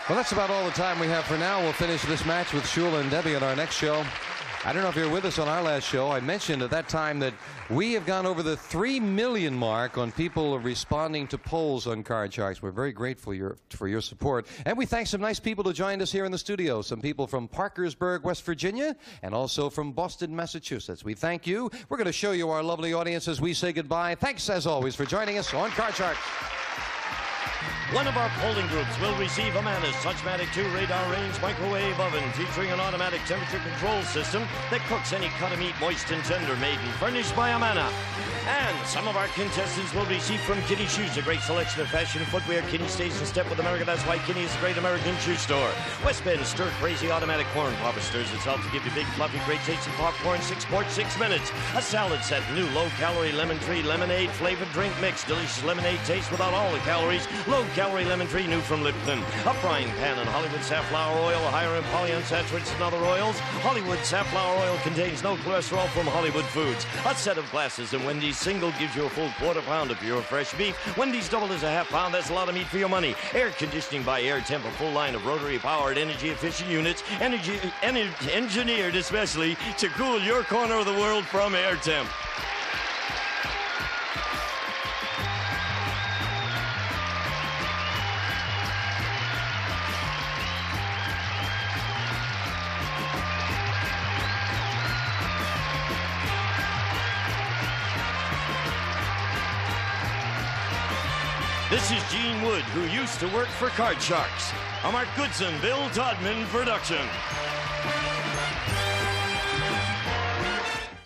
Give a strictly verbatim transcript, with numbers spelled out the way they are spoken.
Well, that's about all the time we have for now. We'll finish this match with Shula and Debbie on our next show. I don't know if you were with us on our last show. I mentioned at that time that we have gone over the three million mark on people responding to polls on Card Sharks. We're very grateful your, for your support. And we thank some nice people who joined us here in the studio. Some people from Parkersburg, West Virginia, and also from Boston, Massachusetts. We thank you. We're going to show you our lovely audience as we say goodbye. Thanks, as always, for joining us on Card Sharks. One of our polling groups will receive Amana's Touchmatic two radar range microwave oven featuring an automatic temperature control system that cooks any cut of meat moist and tender, made and furnished by Amana. And some of our contestants will receive from Kinney Shoes a great selection of fashion footwear. Kinney stays in step with America. That's why Kinney is a great American shoe store. West Bend Stir Crazy automatic corn popper stirs itself to give you big, fluffy, great tasting popcorn, six quarts, six minutes. A salad set, new low-calorie lemon tree lemonade flavored drink mix. Delicious lemonade taste without all the calories. Low-calorie lemon tree, new from Lipton. A frying pan and Hollywood safflower oil, higher in polyunsaturates and other oils. Hollywood safflower oil contains no cholesterol from Hollywood Foods. A set of glasses, and Wendy's single gives you a full quarter pound of pure fresh beef. Wendy's double is a half pound. That's a lot of meat for your money. Air conditioning by Air Temp, a full line of rotary powered energy efficient units, energy, energy engineered especially to cool your corner of the world from Air Temp. This is Gene Wood, who used to work for Card Sharks. A Mark Goodson, Bill Todman production.